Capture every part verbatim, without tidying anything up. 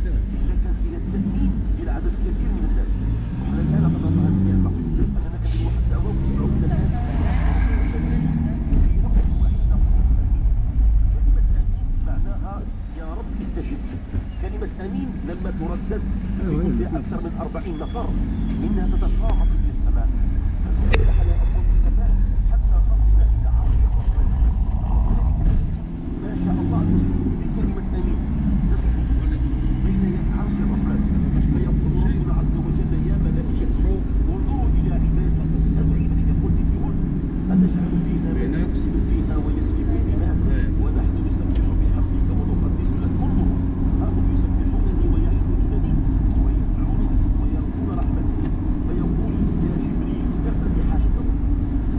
كان فيها التأمين إلى عدد كثير من الناس. وحنا الآن قدرنا هذه النعمة أننا كنديروا واحد الدعوة ونسمعوا إلى الناس في وقت واحد. كلمة آمين معناها يا رب استجب. كلمة آمين لما تردد يكون فيها أكثر من أربعين نفر إنها تتساقط في السماء، فتفتح على أبواب السماء حتى تصل إلى عرش الرحمن. ما شاء الله أن تسمع بكلمة آمين بين يد عرش الرحمن، فيقول ربنا عز وجل يا ملائكته انظروا إلى عبادي الذين يقتلون أتجعل فيها من يفسد فيها ويسفك الدماء ونحن نسبح بحمدك ونقدس لك. انظروا هاهم يسبحونني ويحمدونني ويدعونني ويرجون رحمتي، فيقول يا جبريل ارتد حاجتهم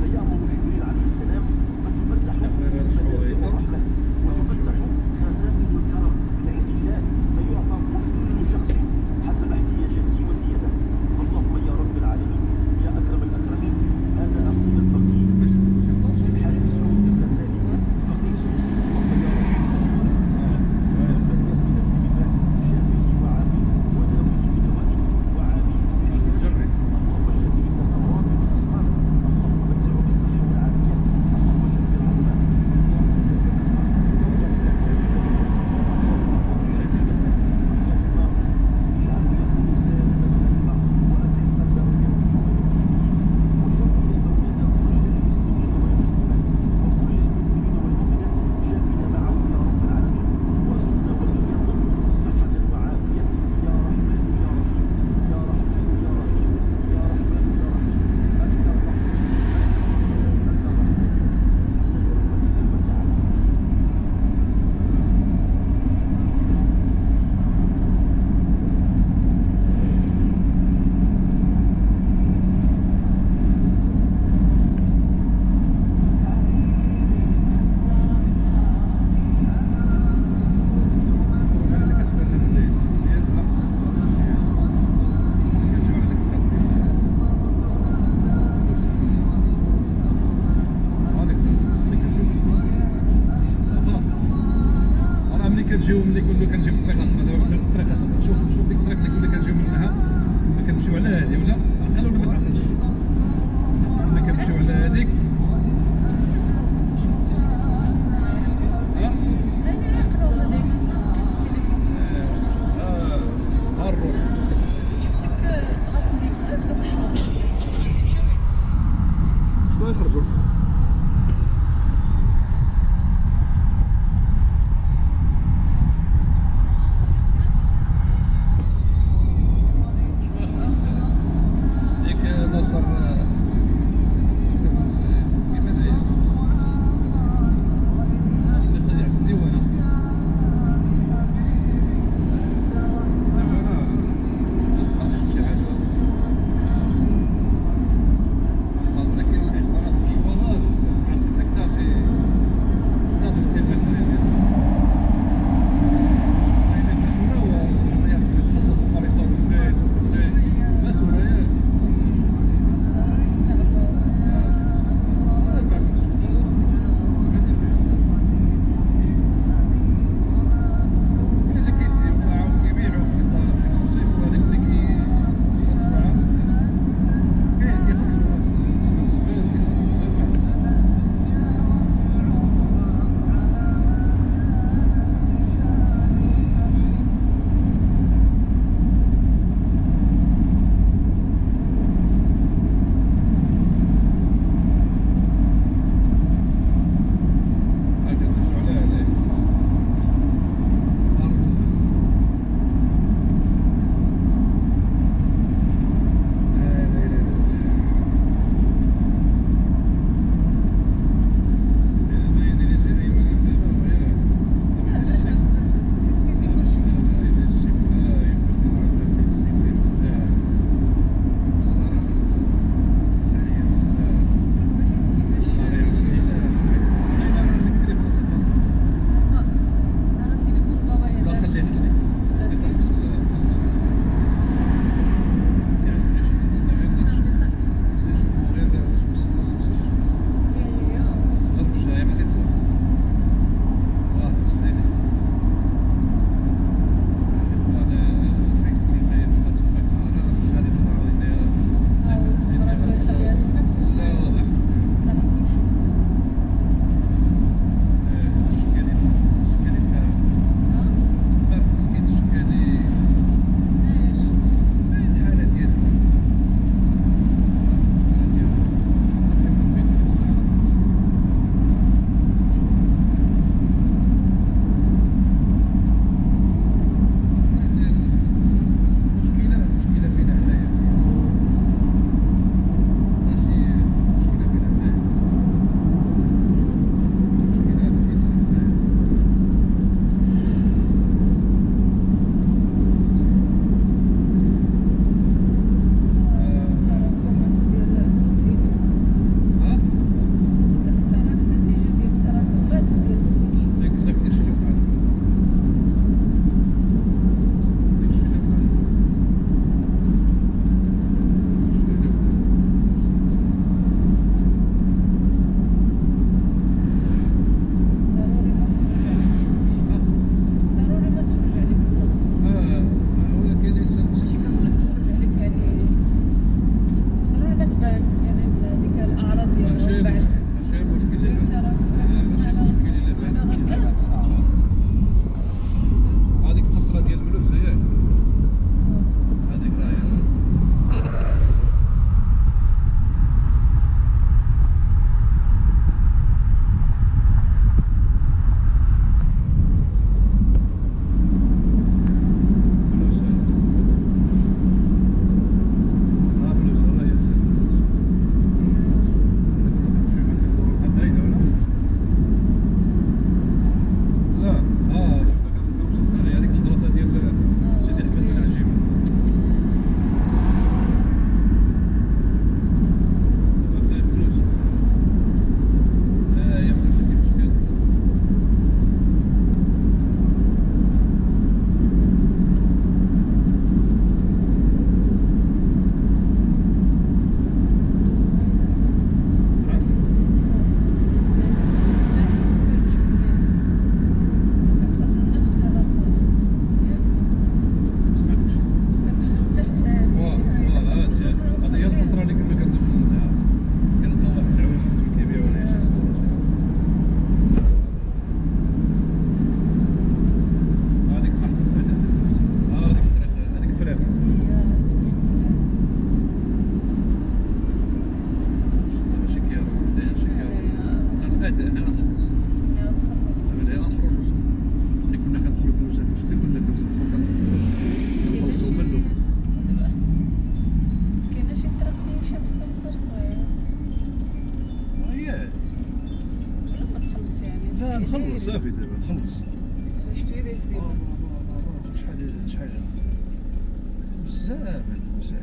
خلص صافي دابا خلص. شتي داير سديما شحال شحال بزاف هذا بزاف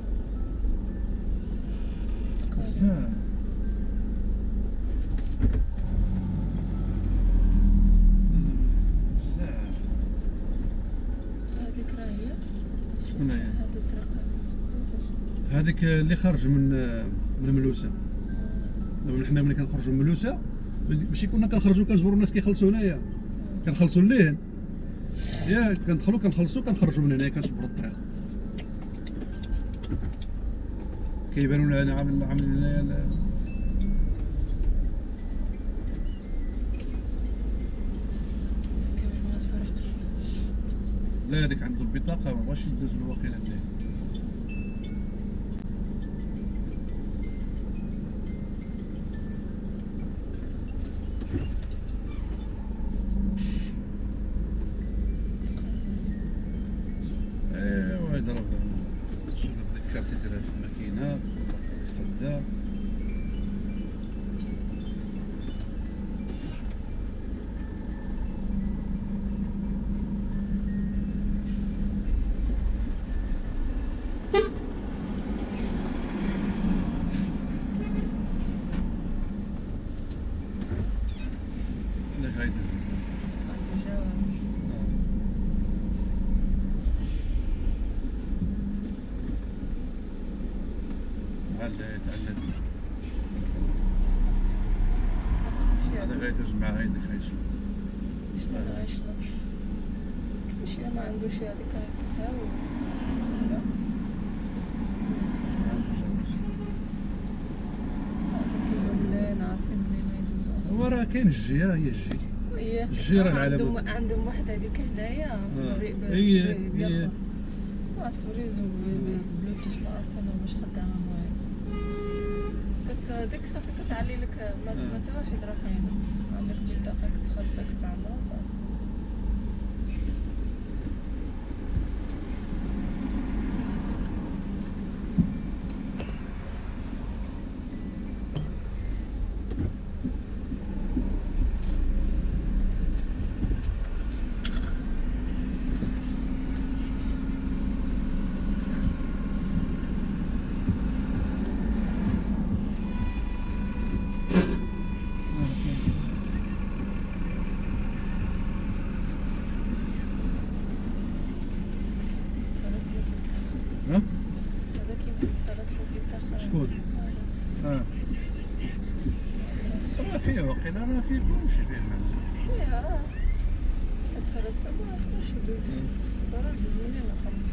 بزاف. بزاف. هذيك راه هي شكون هي؟ هذا الطريق هذيك اللي خرج من من ملوسه. دابا حنا ملي كنخرجوا من ملوسه ماشي كنا كنخرجوا كنجبروا الناس كيخلصوا هنايا، كنخلصوا الليل ياك كندخلوا كنخلصوا كنخرجوا من هنايا كنجبروا الطريق. كيبانوا لنا عامل عامل هنايا لا هذيك عنده البطاقه ما بغاش يدوز له واقيلا الليل. ايوا يضرب شوف ديك الكارت يديرها في الماكينه خدا. لا غايدير عنده جواز بحال يتعلم. شي هذا غيدوز مع هايديك غيشلط. شنو اللي غيشلط ماشي ما عندوش هذيك راه كتهاوي لا عنده جواز. هذاك كيجيو منين عارفين منين غيدوزو اصلا. هو راه كاين الجي ها هي الجي. هي الجيرة العلامة. عندهم عندهم واحد هذيك هنايا آه. بري- ب- هي- بري- بياخد. هي. ما توريزو بلوتوث ما عرفت انا واش خدامه المهم كت هذيك صافي كتعلي لك ما آه. ما حتى واحد راه حاينه عندك بطاقه كتخلصها كتعمرها صافي. تسالك له بالداخل ها هذاك يمكن تسالك له بالداخل. شكون؟ هذا. اه راه فيه واقيلا راه فيه كلشي فيه المعنى. فيها راه تسالك له ما يقدرش يدوز الصدارة يدوز منين خلص.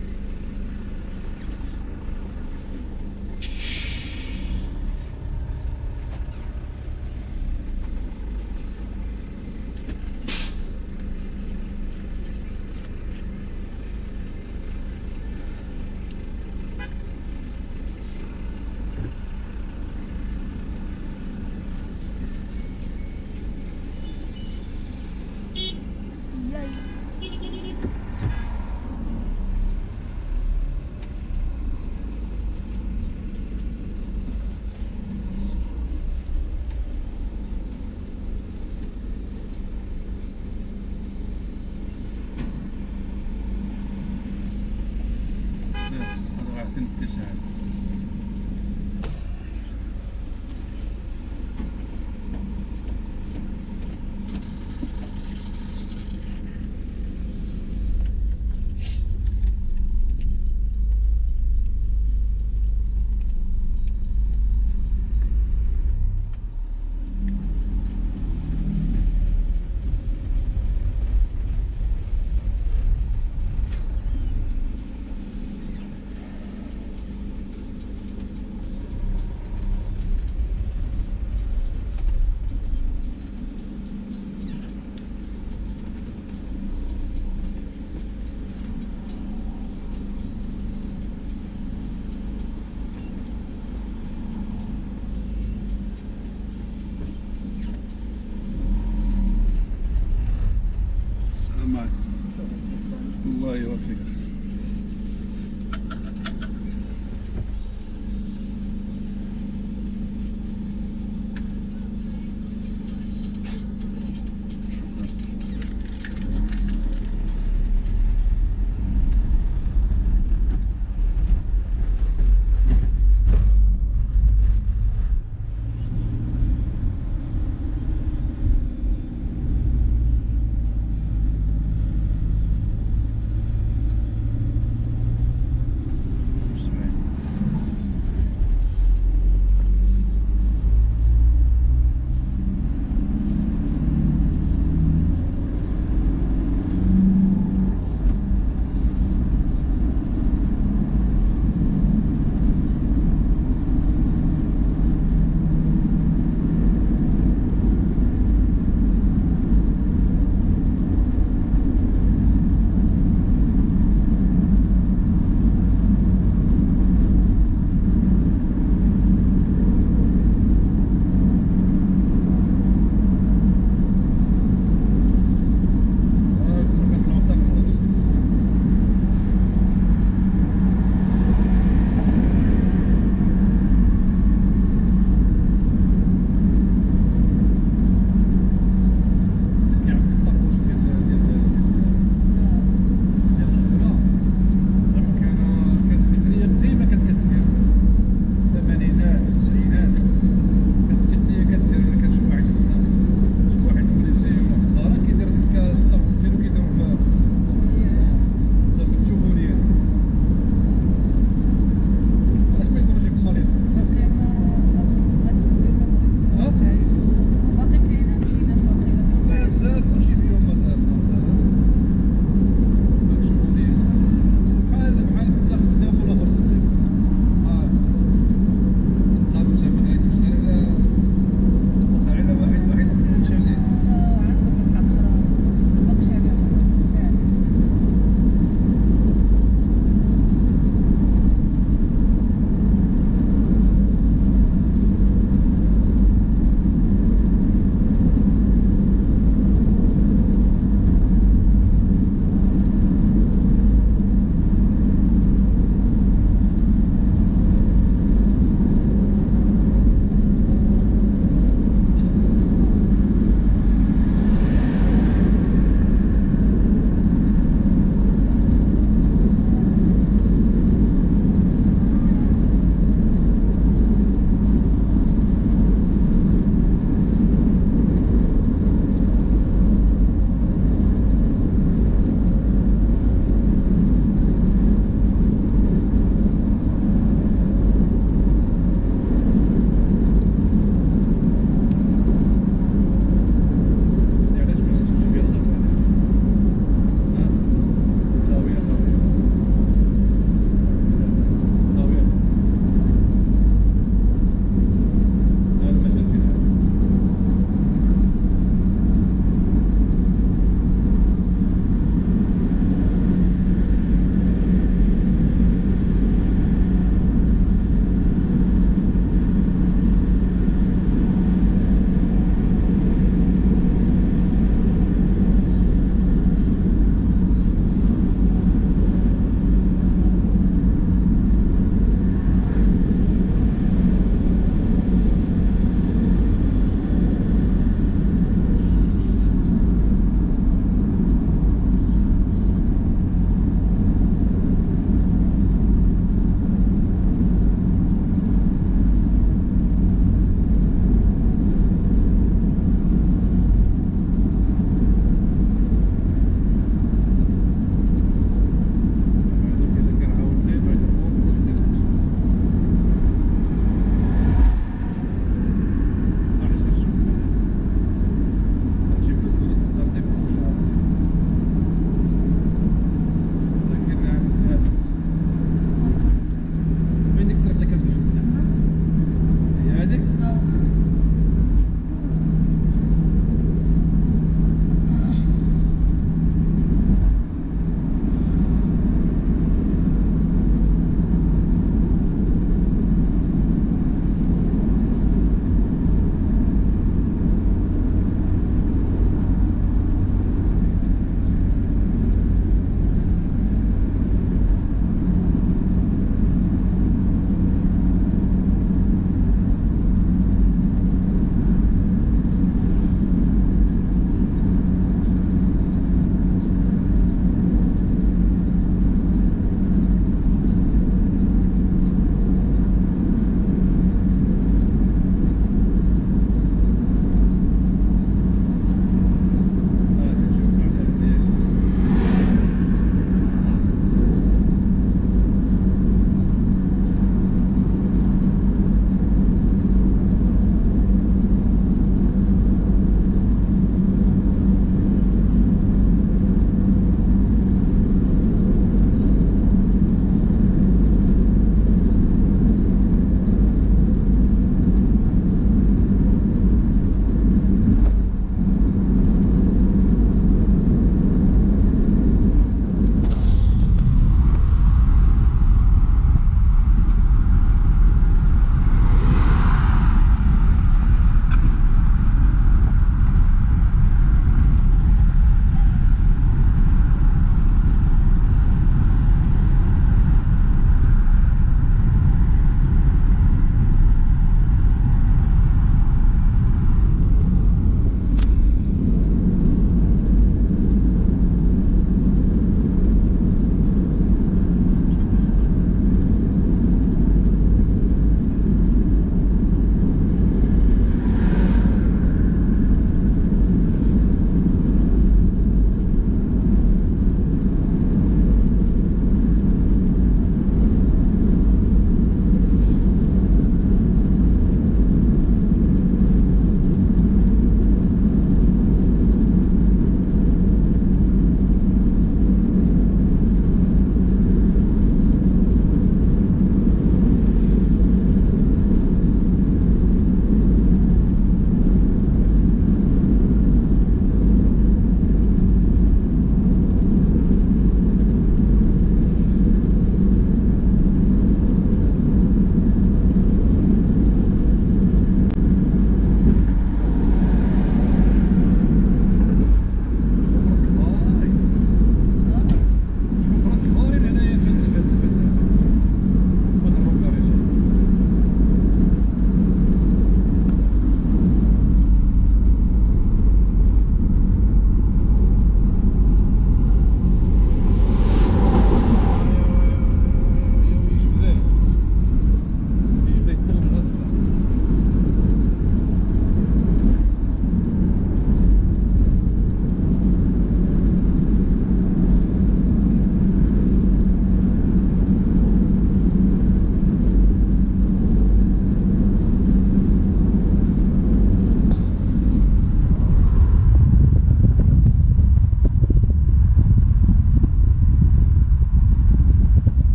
هذا عطيني التسعة.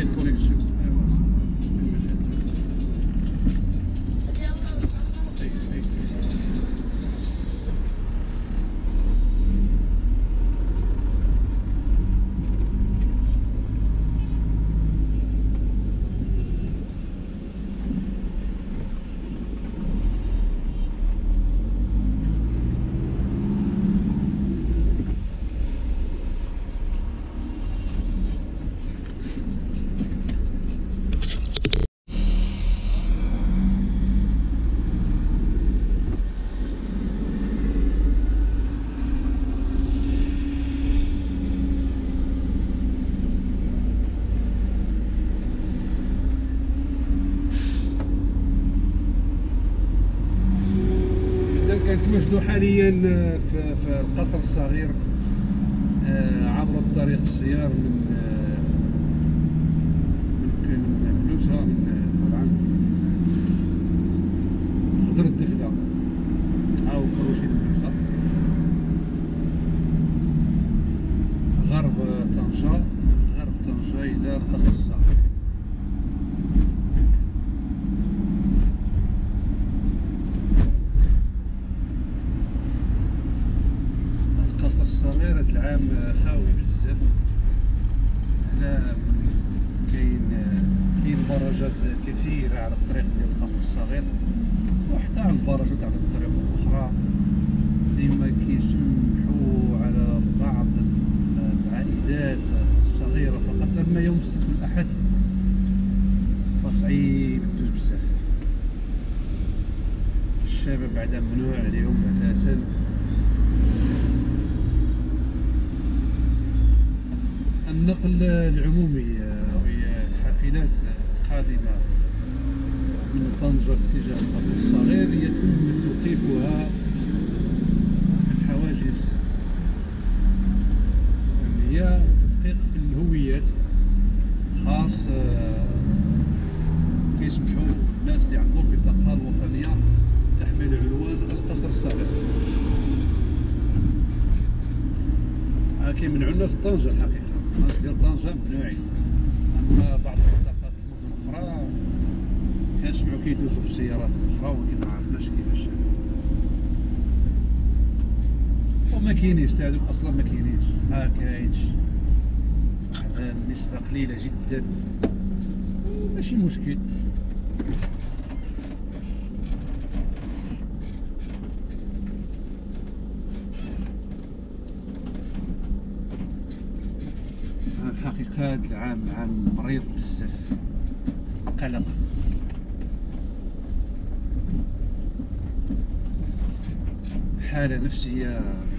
كاين كونيكسيون. ايوا هيك هيك. كنتواجدوا حاليا في, في القصر الصغير عبر الطريق السيار من من ملوسة، من طبعا خضر الدفلة أو كروشي ملوسة، غرب طنجة، غرب طنجة إلى القصر الصغير. القصر الصغير هاد العام خاوي بزاف، هنا كاين كاين براجات كثيرة على الطريق ديال القصر الصغير، وحتى البراجات على الطريق الأخرى لما كيسمحوا على بعض العائلات الصغيرة فقط، أما يوم السبت والأحد فصعيب دوز بزاف. الشباب بعدا ممنوع عليهم بتاتا. النقل العمومي وهي الحافلات القادمة من طنجة في اتجاه القصر الصغير يتم توقيفها في الحواجز الأمنية وتدقيق في الهويات، خاص كيسمحوا الناس اللي عندهم البطاقة الوطنية تحمل عنوان القصر الصغير. كيمنعوا الناس طنجة الحقيقة، الناس ديال طنجة ممنوعين، أما بعض البطاقات المدن الأخرى كنسمعوا كيدوزوا في سيارات أخرى ولكن معرفناش كيفاش، وما كاينينش تا هادوك أصلا ما كاينينش، ما كاينش، النسبة قليلة جدا، ماشي مشكل. الحقيقة هاد العام عام مريض بزاف، قلق، حالة نفسية